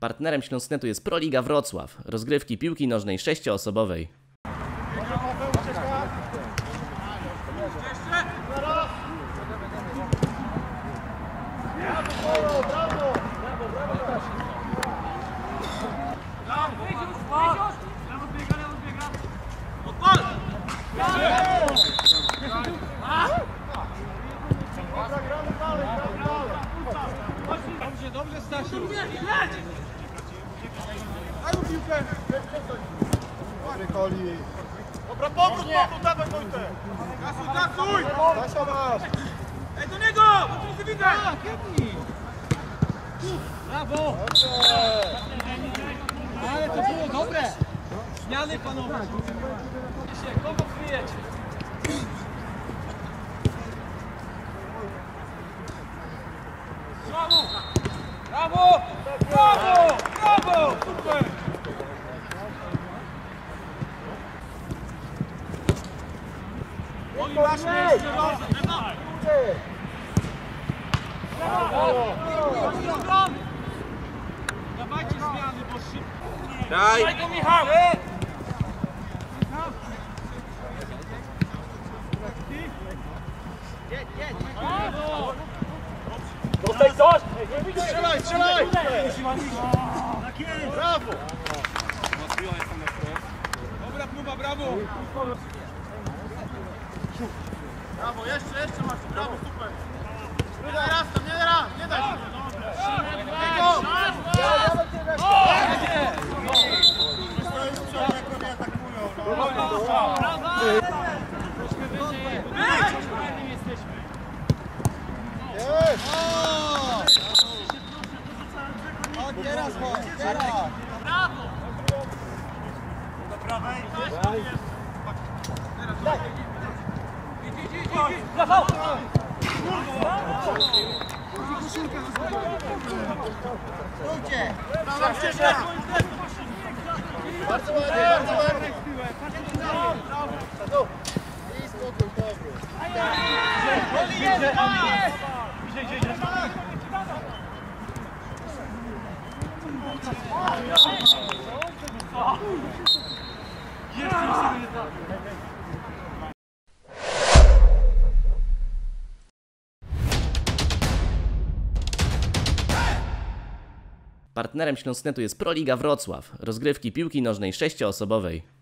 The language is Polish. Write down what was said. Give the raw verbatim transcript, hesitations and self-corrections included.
Partnerem Śląsknetu jest Proliga Wrocław, rozgrywki piłki nożnej sześcioosobowej. Dobrze, dobrze, Stasiu. Daj mu piłkę. Dobry Koli. Dobra, powrót, powrót, dawaj Wojtek. Kasuj, kasuj. Stasia masz. Ej, do niego, bo tu nic nie widać. Brawo. Dobrze. Ale to było dobre. Zmiany panowie. Kogo kryjecie? Brawo! Brawo! Brawo! Brawo! Super! Oni masz miejsce, Rosa! Dawajcie zmiany, bo szybko. Daj! Daj go, Michał! Jedź, jedź! Brawo! Dostaj coś! Strzelaj, strzelaj! Brawo! Dobra próba, brawo! Brawo, jeszcze, jeszcze masz, brawo, super! Nie daj raz tam, nie daj raz, nie daj! Tego! O, teraz chodź, teraz! Brawo! Do prawej! Teraz! Idź, idź, idź, idź! Brawo! Stójcie! Brawo, ścieżka! Bardzo ładnie, bardzo ładnie! I spokój, powrót! Woli jest, woli jest! Idzie, idzie, idzie! Partnerem Śląsknetu jest Proliga Wrocław, rozgrywki piłki nożnej sześcioosobowej.